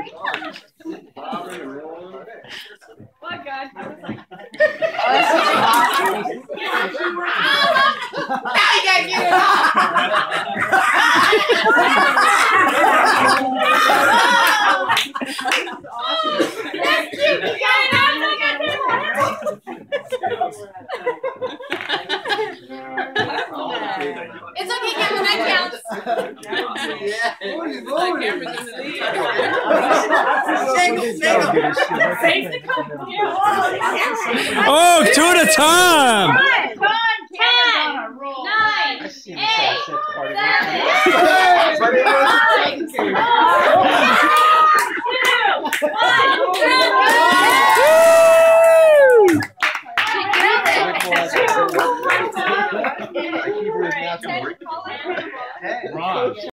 My God, I was like, now you gotta get it off. That's cute. You got it off. It's okay, Kevin. That counts. Oh, two at a time. 10, 9, 8, 7, 6, 5, 4, 3, 2, 1.